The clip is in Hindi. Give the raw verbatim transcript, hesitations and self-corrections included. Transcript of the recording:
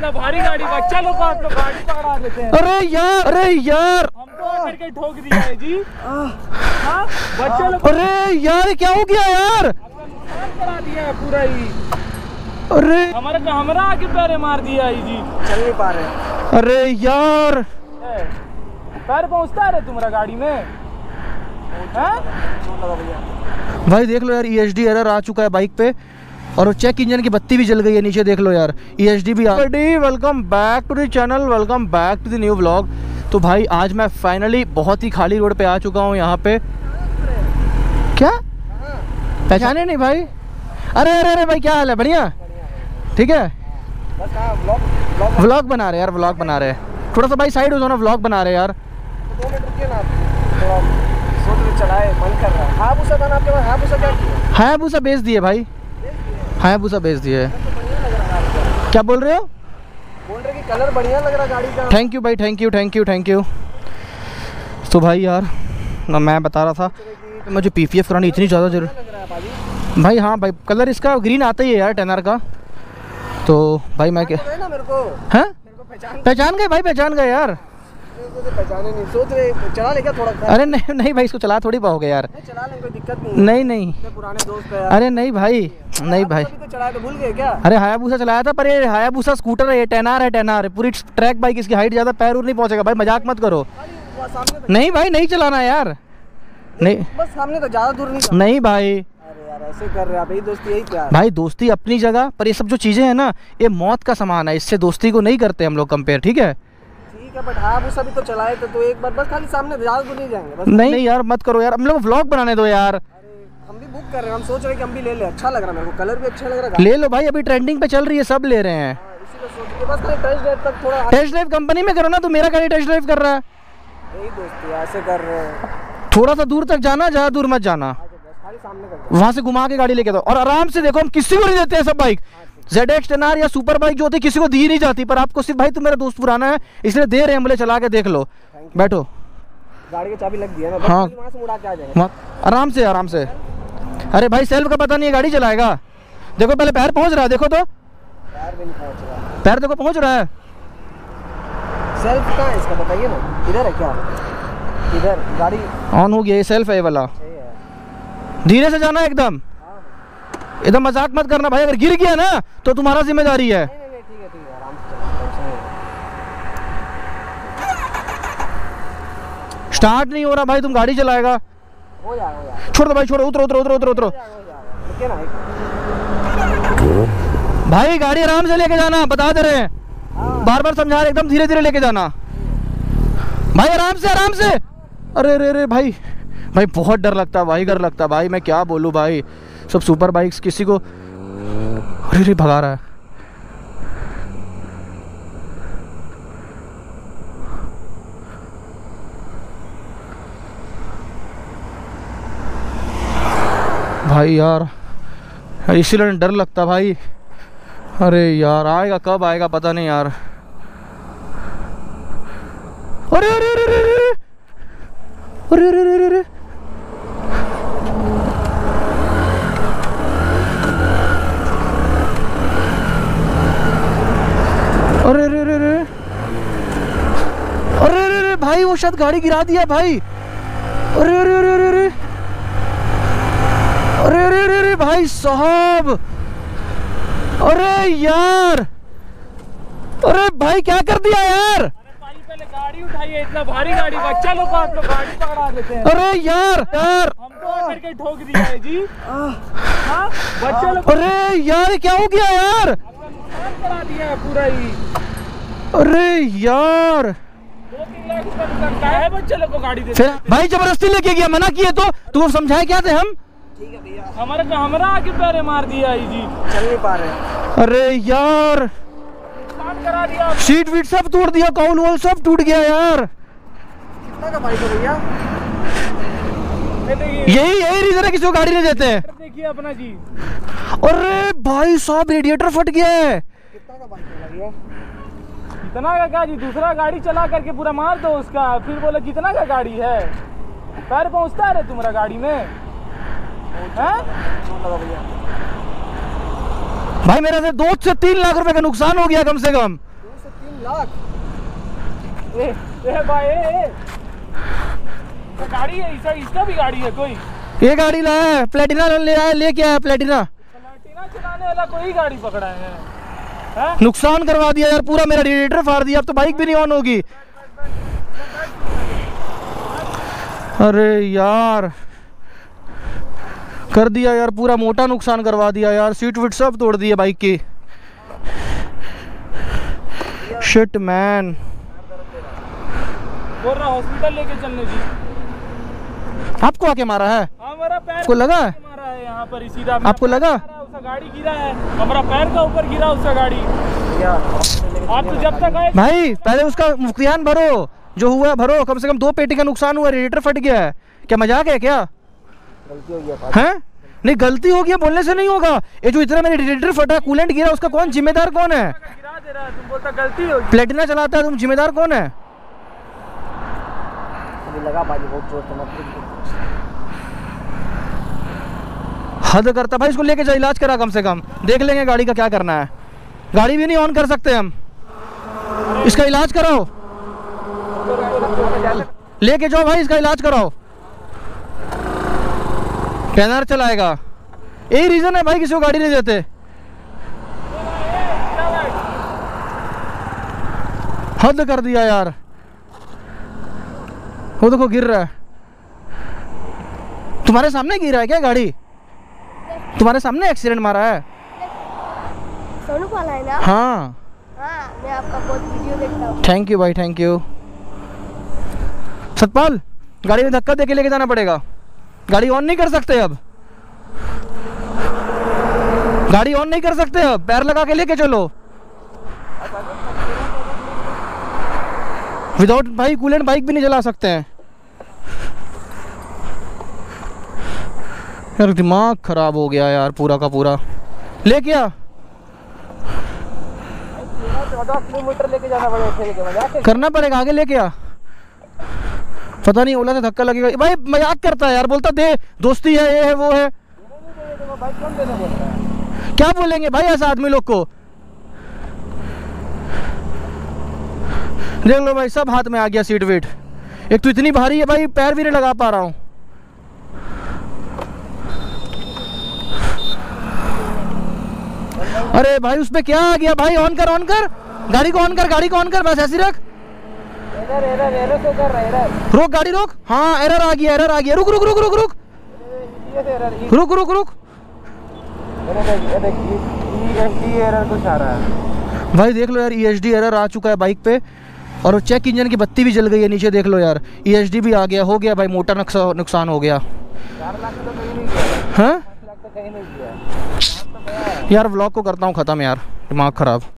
इतना भारी गाड़ी, बच्चा लोग को आप लोग गाड़ी पकड़ा देते हैं। अरे यार, अरे यार हमको करके ठोक दिया है जी। हाँ, बच्चे लोग, अरे यार क्या हो गया यार, नुकसान करा दिया है पूरा ही। अरे हमारे को हमरा आके पैरे मार दिया है जी, चल नहीं पा रहे। अरे यार पैर पहुंचता है तुम्हारा गाड़ी में है? भाई देख लो यार, ई एच डी एरर आ चुका है बाइक पे और चेक इंजन की बत्ती भी जल गई है नीचे, देख लो यार, ई एच डी भी आ गई। Welcome back to the channel, welcome back to the new vlog. तो भाई आज मैं फाइनली बहुत ही खाली रोड पे आ चुका हूँ यहाँ पे। क्या पहचाने नहीं भाई? अरे अरे अरे भाई क्या हाल है? बढ़िया, ठीक है। व्लॉग बना रहे यार, व्लॉग बना रहे हैं। थोड़ा सा भाई साइड हो जाओ ना, व्लॉग बना रहे यार। दो मिनट रुकिए ना, थोड़ा सोच में चलाए, मन कर रहा है। हायाबुसा था ना आपके पास? हायाबुसा क्या किया? हायाबुसा बेच दिए भाई, हायाबुसा बेच दिए। क्या बोल रहे हो? बोल रहे कि कलर बढ़िया लग रहा गाड़ी का। थैंक यू भाई, thank you thank you thank you. तो भाई यार ना मैं बता रहा था मुझे पी पी एफ करानी इतनी ज़्यादा जरूर भाई। हाँ भाई, कलर इसका ग्रीन आता ही है यार टेनर का। तो भाई मैं क्या ना मेरे को हाँ पहचान पहचान गए भाई, पहचान गए यार। पहचाने नहीं, सोच रहे चला ले क्या थोड़ा? अरे नहीं नहीं भाई, इसको चला थोड़ी पाओगे यार। नहीं चला ले, कोई दिक्कत नहीं। नहीं नहीं पुराने दोस्त है। अरे नहीं भाई, नहीं भाई। तो चलाया तो भूल गए क्या? अरे हायाबुसा चलाया था, पर ये हायाबुसा स्कूटर है, ये टेन आर है, टेन आर है पूरी ट्रैक बाइक। इसकी हाइट ज़्यादा पैर उर नहीं पहुंचेगा भाई, मजाक मत करो। नहीं भाई नहीं चलाना यार, नहीं बस सामने तो ज़्यादा दूर नहीं। नहीं भाई। अरे यार ऐसे कर रहे आप, यही दोस्ती यही प्यार भाई दोस्ती अपनी जगह, पर ये सब जो चीज़ें हैं ना ये मौत का समान है, इससे दोस्ती को नहीं करते हम लोग कंपेयर, ठीक है? ठीक है, बट हायाबुसा भी तो चलाए थे, तो एक बार बस खाली सामने, ज़्यादा दूर नहीं जाएंगे बस। नहीं नहीं यार मत करो यार, हम लोग व्लॉग बनाने दो यार। अरे हम भी बुक कर रहे हैं, हम सोच रहे हैं कि हम भी ले ले। अच्छा लग रहा है मेरे को, कलर भी अच्छा लग रहा है। ले लो भाई, अभी ट्रेंडिंग पे चल रही है, सब ले रहे हैं। इसी को सोच के बस खाली टेस्ट ड्राइव तक थोड़ा। टेस्ट ड्राइव कंपनी में करो ना, तो मेरा गाड़ी टेस्ट ड्राइव कर रहा है। यही दोस्ती है, ऐसे कर रहे हैं। थोड़ा सा दूर तक जाना, ज़्यादा दूर मत जाना, खाली सामने कर वहाँ से घुमा के गाड़ी लेके दो। और आराम से देखो, हम किसी को नहीं देते हैं सब bike. Z X ten R या सुपर बाइक जो होती है किसी को दी नहीं जाती, पर आपको सिर्फ भाई तुम मेरा दोस्त पुराना है इसलिए दे रहे हैं, बोले चला के देख लो। बैठो, गाड़ी की चाबी लग गई है ना, हाँ वहाँ से मुड़ा के आ जाएगा। आराम से आराम से। अरे भाई सेल्फ का पता नहीं है, गाड़ी चलाएगा। देखो पहले पैर पहुंच रहा है, देखो तो पैर भी नहीं पहुँच रहा। पैर देखो पहुंच रहा है। सेल्फ कहाँ है इसका बताइए ना, इधर है क्या? इधर गाड़ी ऑन हो गया, ये सेल्फ है ये वाला। धीरे से जाना एकदम, एकदम मजाक मत करना भाई, अगर गिर गया ना तो तुम्हारा जिम्मेदारी है। नहीं नहीं ठीक है ठीक है, आराम से चलो। स्टार्ट नहीं हो रहा भाई, तुम गाड़ी चलाएगा। हो जाएगा हो जाएगा। छोड़ दो भाई, छोड़ो, उतरो उतरो उतरो उतरो उतरो रुकिए ना भाई, गाड़ी आराम से लेके जाना, बता दे रहे हैं, बार बार समझा रहे, एकदम धीरे धीरे लेके जाना भाई, आराम से आराम से। अरे अरे अरे भाई भाई बहुत डर लगता है भाई, डर लगता है भाई, मैं क्या बोलूँ भाई। सब सुपर बाइक्स किसी को अरे अरे भगा रहा है। भाई यार इसीलिए डर लगता भाई। अरे यार आएगा कब आएगा पता नहीं यार। अरे अरे अरे अरे अरे अरे अरे अरे अरे अरे अरे अरे अरे अरे अरे अरे भाई वो शायद गाड़ी गिरा दिया भाई। अरे अरे अरे अरे अरे अरे अरे अरे अरे भाई साहब, अरे यार, अरे भाई क्या कर दिया यार। पहले गाड़ी उठाइए, इतना भारी गाड़ी, बच्चा लोग को आप लोग गाड़ी पकड़ा देते हैं। अरे यार यार हमको करके ठोक दिया है जी। हाँ, बच्चा लोग, अरे यार क्या हो गया यार, नुकसान करा दिया है पूरा ही। अरे यार दो तीन लाख रुपए लगता है बच्चे लोग को गाड़ी देते फिर भाई जबरदस्ती लेके गया, मना किए तो तू समझाए क्या थे हम। ठीक है भैया, हमारे को हमरा आके पैरे मार दिया है जी, चल नहीं पा रहे। अरे यार नुकसान करा दिया, सीट वीट सब तोड़ दिया, कौन वॉल सब टूट गया यार। कितना का बाइक है भैया? यही यही रीजन है किसी को गाड़ी नहीं देते हैं। देखिए अपना जी। अरे भाई साहब रेडिएटर फट गया है। कितना का बाइक है भैया? कितना का क्या जी, दूसरा गाड़ी चला करके पूरा मार दो उसका, फिर बोले कितना का गाड़ी है। पैर पहुंचता है तुम्हारा गाड़ी में है? भाई मेरे से दो से तीन लाख रुपए का नुकसान हो गया कम से कम। लाख। ए ए भाई ए, ए। तो गाड़ी है इसका इसका भी गाड़ी है कोई? ये गाड़ी लाया है, प्लेटिना ले आया, ले क्या है प्लेटिना? प्लेटिना चलाने वाला कोई गाड़ी पकड़ा है, है? नुकसान करवा दिया यार पूरा, मेरा रेडिएटर फाड़ दिया, अब तो बाइक भी नहीं ऑन होगी। अरे यार कर दिया यार, पूरा मोटा नुकसान करवा दिया यार, सीट विट सब तोड़ दिया बाइक की। Shit man. बोल रहा हॉस्पिटल लेके चलने जी। आपको आके मारा है? हमारा पैर आपको लगा है? मारा है यहाँ पर सीधा। आपको लगा? उसका गाड़ी गिरा है, हमारा पैर का ऊपर गिरा उसका गाड़ी। आप तो जब तक आए भाई पहले उसका मुख्तियान भरो, जो हुआ है भरो, कम से कम दो पेटी का नुकसान हुआ, रेडिएटर फट गया है, क्या मजाक है क्या? गलती हो गया हैं? नहीं गलती हो गया बोलने से नहीं होगा, ये जो इतना मेरे रेडिएटर फटा, कूलेंट गिरा, उसका कौन जिम्मेदार कौन है? गिरा दे रहा है, तुम बोलता गलती होगी। प्लेटिना चलाता है, तुम जिम्मेदार कौन है? अभी लगा भाई बहुत जोर से मत। हद करता भाई, इसको लेके जा, इलाज करा कम से कम, देख लेंगे गाड़ी का क्या करना है। गाड़ी भी नहीं ऑन कर सकते हम, इसका इलाज कराओ, लेके जाओ भाई, इसका इलाज कराओ। ट्रेनर चलाएगा, यही रीजन है भाई किसी को गाड़ी नहीं देते। हद कर दिया यार, वो देखो गिर रहा है। तुम्हारे सामने गिरा है क्या गाड़ी? तुम्हारे सामने एक्सीडेंट मारा है? सोनू वाला है ना? हाँ हाँ, मैं आपका बहुत वीडियो देखता हूँ। थैंक यू भाई, थैंक यू। सतपाल गाड़ी में धक्का देके लेके जाना पड़ेगा, गाड़ी ऑन नहीं कर सकते अब, गाड़ी ऑन नहीं कर सकते अब, पैर लगा के लेके चलो। विदाउट भाई कूलेंट बाइक भी नहीं चला सकते हैं यार, दिमाग खराब हो गया यार पूरा का पूरा। ले क्या चौदह किलोमीटर लेके जाना पड़ेगा, मजाक है? करना पड़ेगा, आगे लेके आ। पता नहीं ओला से धक्का लगेगा भाई, मजाक करता है यार, बोलता दे दोस्ती है, ये है वो है। बाइक कौन देना बोल रहा है? क्या बोलेंगे भाई ऐसा आदमी लोग को? देख लो भाई, सब हाथ में आ गया सीट वेट, एक तो इतनी भारी है भाई, पैर भी नहीं लगा पा रहा हूँ। अरे भाई उस पे क्या आ गया भाई? ऑन कर, ऑन कर गाड़ी को, ऑन कर गाड़ी को, ऑन कर, बस ऐसी रख। एरर एरर एरर तो कर रहा है, एरर। रोक गाड़ी रोक, हाँ एरर आ गया, एरर आ गया, रुक रुक रुक रुक रुक ये एरर, रुक रुक रुक ये एरर कुछ आ रहा है भाई। देख लो यार, ई एच डी एरर आ चुका है बाइक पे, और चेक इंजन की बत्ती भी जल गई है नीचे, देख लो यार, ई एच डी भी आ गया, हो गया भाई, मोटा नुकसान हो गया। चार लाख तो कहीं नहीं गया, हाँ पाँच लाख तो कहीं नहीं गया यार, व्लॉग को करता हूँ ख़त्म यार, दिमाग ख़राब।